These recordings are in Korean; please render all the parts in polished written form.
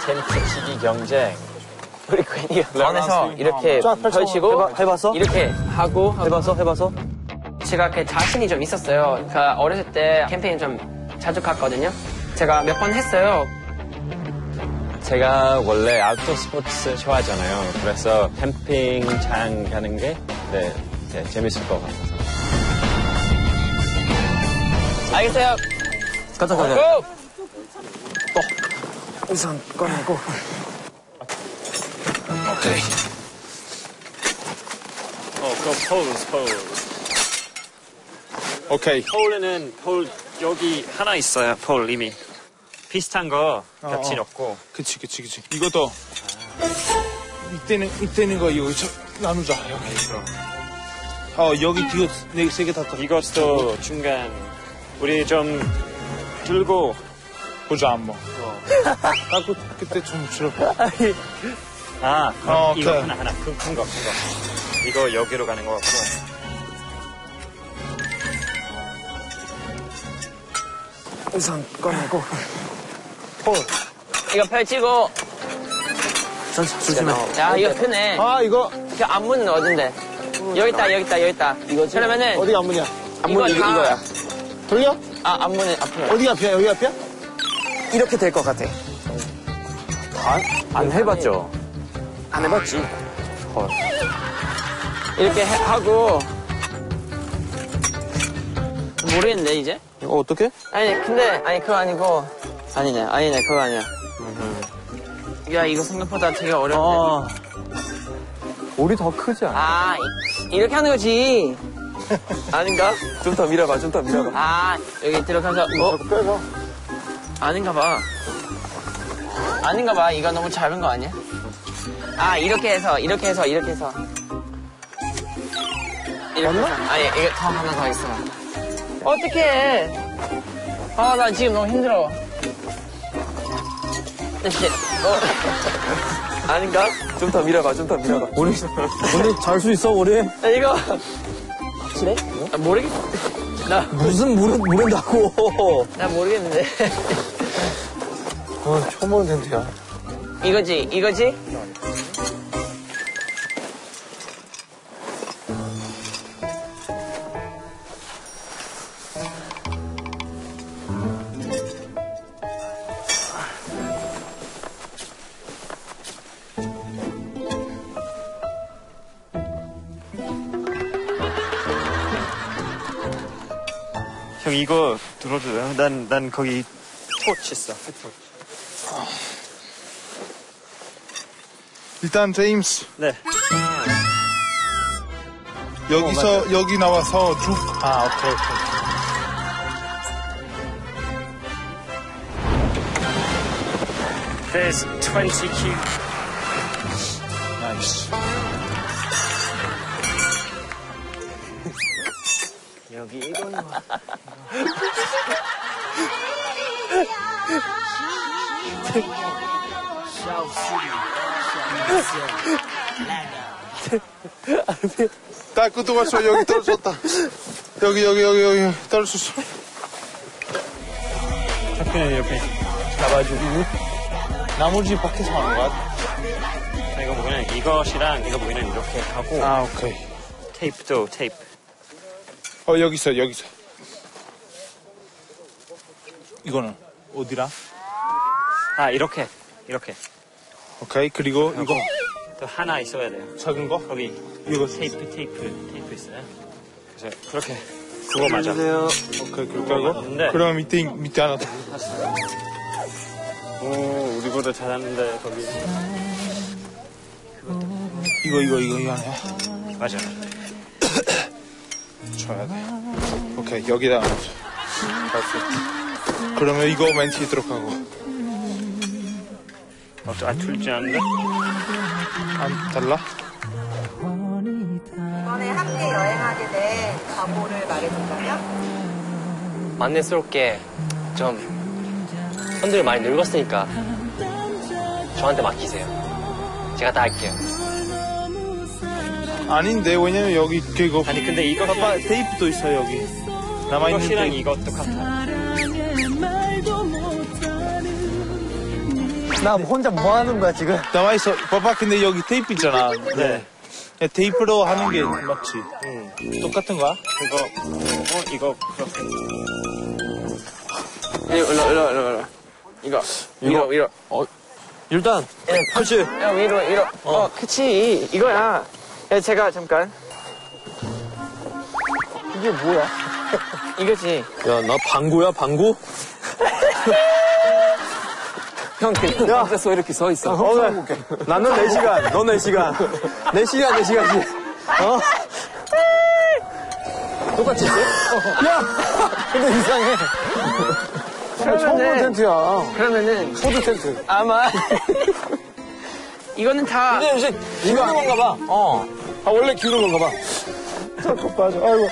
텐트 치기 경쟁. 우리 괜히 안에서 이렇게 펼치고 해봤어? 이렇게 하고 해봤어? 제가 이렇게 자신이 좀 있었어요. 그러니까 어렸을 때 캠핑 좀 자주 갔거든요. 제가 몇 번 했어요. 제가 원래 아웃도어 스포츠 좋아하잖아요. 그래서 캠핑장 가는 게 네, 재밌을 것 같아서. 알겠어요. 가자. 고! 의상 꺼내고. 오케이. 그 폴. 오케이. 폴 여기 하나 있어요. 폴 이미 비슷한 거 같이 넣고. 그치. 이것도 이때는 거 이거 나누자 여기. 여기 뒤에 네 세 개 다. 이것도 중간 우리 좀 들고 보자 한번. 그때 좀 줄여. 그럼 이거 오케이. 하나 큰 거. 이거 여기로 가는 거 같고. 의상 꺼내고. 이거 펼치고. 조심해. 야, 이거 크네. 이거 그 안무는 어딘데? 여기 있다. 이거지? 그러면은 어디가 안문이야? 안무는 이거야. 돌려? 안무는 앞으로. 어디가 앞이야? 여기 앞이야? 이렇게 될 것 같아. 안 해봤죠? 안 해봤지. 이렇게 하고. 모르겠는데, 이제? 이거 어떻게? 아니, 그거 아니고. 아니네, 그거 아니야. 야, 이거 생각보다 되게 어렵네. 우리 더 크지 않아? 이렇게 하는 거지. 아닌가? 좀 더 밀어봐. 여기 들어가서. 빼서. 아닌가 봐. 이거 너무 작은 거 아니야? 이렇게 해서. 맞나? 아니, 이게 더 하나 더 있어. 어떡해. 나 지금 너무 힘들어. 이렇게. 아닌가? 좀 더 밀어봐. 우리 잘 수 있어, 우리? 이거. 확실해? 모르겠. 무슨 모른다고. 나 모르겠는데. 처음 보는 텐트야. 이거지? 형 이거 들어줘요. 난 거기 토치 있어. 일단 제임스 네. 여기서 여기 나와서 쭉. 오케이. There's 20 cube. 나이스. 여기 이거는. 딱 그도 봤어. 여기 떨어졌다. 여기 떨어졌어. 옆에. 잡아주고 나머지 밖에서 하는 거야? 이거 보면 이것이랑 이거 보면 이렇게 하고. 오케이. 테이프. 여기 있어. 이거는 어디라? 이렇게. 오케이. 그리고 이거 또 하나 있어야 돼요. 작은 거? 거기 이거 테이프 있어요. 그래서 그렇게 그거 맞아. 오케이. 그렇게 하고. 네. 그럼 밑에 하나 더. 오, 우리보다 잘하는데 거기. 이거 아니야? 맞아. 줘야 돼. 오케이. 여기다. 그러면 이거 맨 뒤에 들어가고. 틀지 않는데? 안 달라? 이번에 함께 여행하게 된 각오를 말해준다면? 만내스럽게 좀 손들이 많이 늙었으니까 저한테 맡기세요. 제가 다 할게요. 아닌데 왜냐면 여기 그거. 아니 근데 이거 봐봐 테이프도 있어 여기. 남아있는 이것이랑 테이프. 이거 똑같아. 나 혼자 뭐 하는 거야, 지금? 나와 있어. 봐봐, 근데 여기 테이프 있잖아. 네. 테이프로 하는 게 맞지? 똑같은 거야? 이거 일로. 이거. 위로. 일단, 그렇지. 야, 위로. 그치. 이거야. 야, 제가 잠깐. 이게 뭐야? 이거지. 야, 나 방구야, 방구? 형, 그냥 앉아서 이렇게 서 있어. 나는 4시간, 너 4시간. 4시간씩. 똑같이 있어? 야! 근데 이상해. 처음 보는 텐트야. 그러면은. 호두 텐트. 아마. 이거는 다. 근데 이제 기울는 건가 봐. 아, 원래 기울는 건가 봐. 자꾸 빠져. 아이고.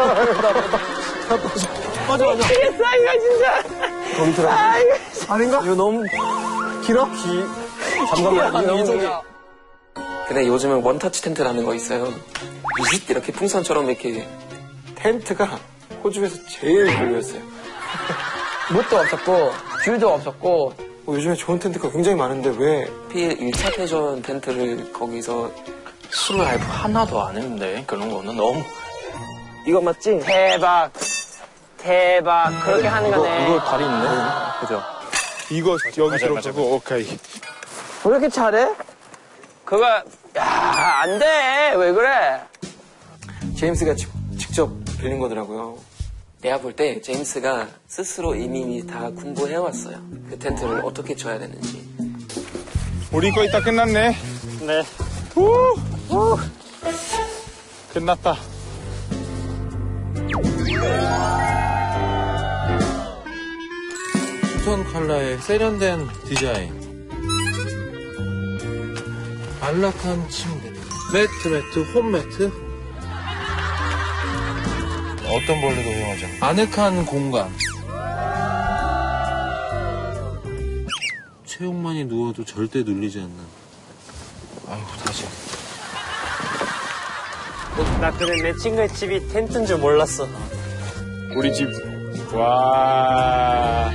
빠져. 미치겠어, 이거 진짜. 거기 들어. 아닌가? 이거 너무 길어? 잠깐만. 너무 이쪽이. 길어. 근데 요즘은 원터치 텐트라는 거 있어요. 이렇게 풍선처럼 이렇게 텐트가 호주에서 제일 별로였어요. 못도 없었고, 귤도 없었고. 요즘에 좋은 텐트가 굉장히 많은데 왜 1차 패션 텐트를 거기서 술을 아예 하나도 안 했는데 그런 거는 너무 이거 맞지? 대박. 그렇게 하는 거네. 이거 다리 있네. 그죠? 이거 여기 들어가고, 오케이. 왜 이렇게 잘해? 그거, 야, 안 돼. 왜 그래? 제임스가 직접 빌린 거더라고요. 내가 볼 때 제임스가 스스로 이미 다 공부해왔어요. 그 텐트를 어떻게 쳐야 되는지. 우리 거의 다 끝났네. 네. 끝났다. 톤 컬러의 세련된 디자인, 안락한 침대, 매트, 홈매트. 어떤 벌레도 이용하지 않고 아늑한 공간. 체육만이 누워도 절대 눌리지 않는. 아이고 다시. 나 그래 내 친구의 집이 텐트인 줄 몰랐어. 우리 집. 와.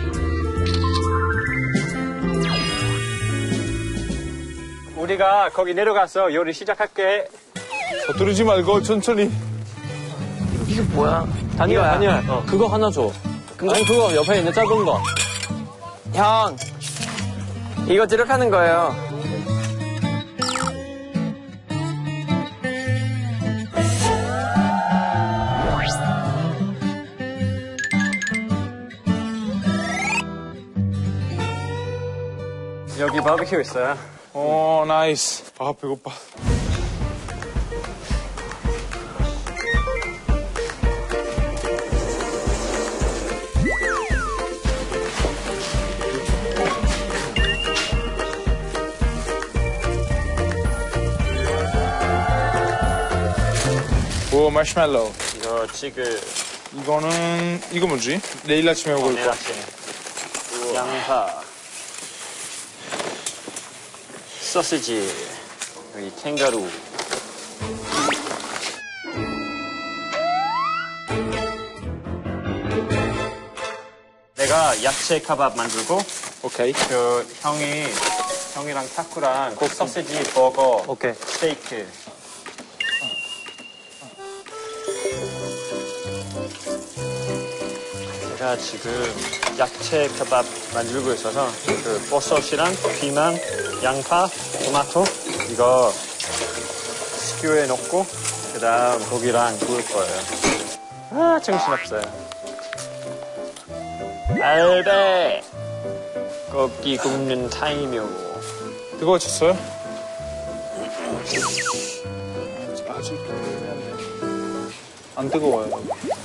우리가 거기 내려가서 요리 시작할게. 서두르지 말고 천천히. 이게 뭐야? 아니야. 그거 하나 줘. 아니, 그거 옆에 있는 작은 거. 형, 이거 들어가는 거예요. 여기 바비큐 있어요. 오, 나이스. 아, 배고파. 오, 마시멜로. 이거 지금 이거는, 이거 뭐지? 내일 아침에 먹을 내일 거. 아침에. 양파. 소시지. 여기 캥거루. 내가 야채 카밥 만들고 오케이. 그 형이랑 타쿠랑 소시지, 버거, 오케이. 스테이크. 제가 지금 야채 케밥 만들고 있어서 그 버섯이랑 피망, 양파, 토마토 이거 스튜에 넣고 그다음 고기랑 구울 거예요. 아 정신없어요. 알베 고기 굽는 타임이고. 뜨거워졌어요? 아직 안 뜨거워요.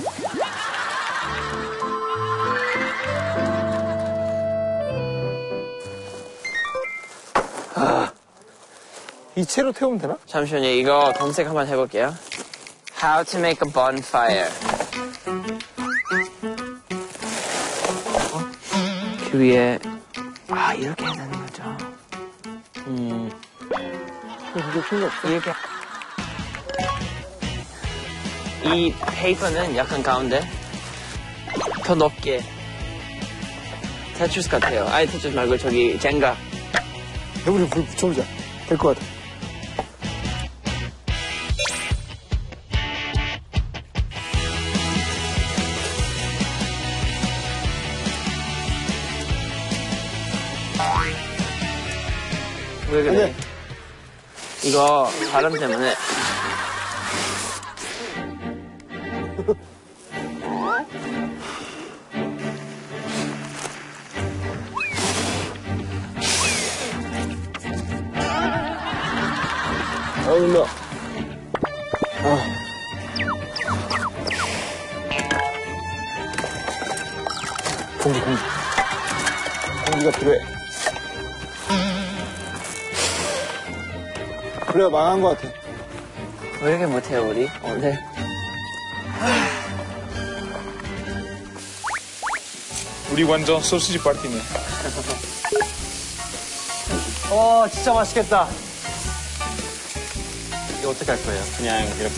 이 채로 태우면 되나? 잠시만요, 이거 검색 한번 해볼게요. How to make a bonfire. 그 위에, 이렇게 해야 되는 거죠. 이게 필요 없어. 이렇게. 이 페이퍼는 약간 가운데 더 높게. 테트리스 같아요. 아니, 테트리스 말고 저기 젠가. 우리 불 붙여보자. 될 것 같아. 왜 그래? 이거 바람 때문에. 얼마? 공기가 필요해. 그래, 망한 것 같아. 왜 이렇게 못해요, 우리? 오늘? 우리 완전 소시지 파티네. 진짜 맛있겠다. 이거 어떻게 할 거예요? 그냥 이렇게.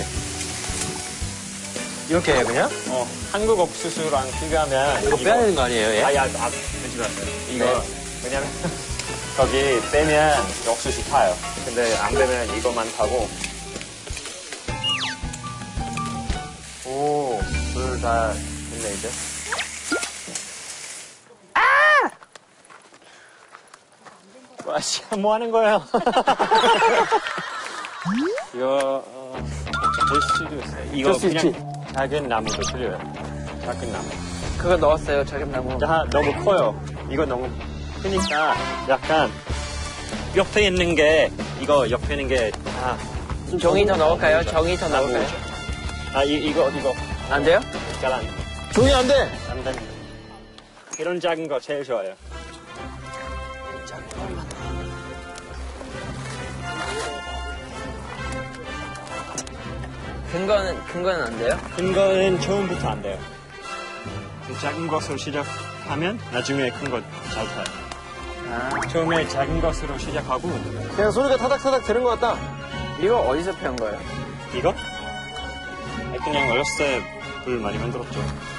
이렇게 해, 그냥? 한국 옥수수랑 비교하면 이거 빼야 되는 거 아니에요, 얘? 빼지 마세요. 이거 왜냐면 거기 빼면 옥수수 타요. 근데 안 빼면 이거만 타고. 오, 불 다 됐네 이제. 와, 씨, 뭐 하는 거예요? 이거 될 수도 있어요. 이거 수 그냥 있지. 작은 나무도 필요해요. 작은 나무. 그거 넣었어요, 자금나무. 너무 커요. 이거 너무 크니까 약간 옆에 있는 게 이거 옆에 있는 게 종이 더 넣을까요? 종이 더 너무 넣을까요? 이거 안 돼요? 잘안 종이 안 돼! 안 됩니다. 이런 작은 거 제일 좋아요. 근거는 안 돼요? 큰 거는 처음부터 안 돼요. 작은 것으로 시작하면 나중에 큰 거 잘 타요. 처음에 작은 것으로 시작하고 그냥 소리가 타닥타닥 되는 것 같다. 이거 어디서 배운 거예요? 이거? 그냥 어렸을 때 불 많이 만들었죠.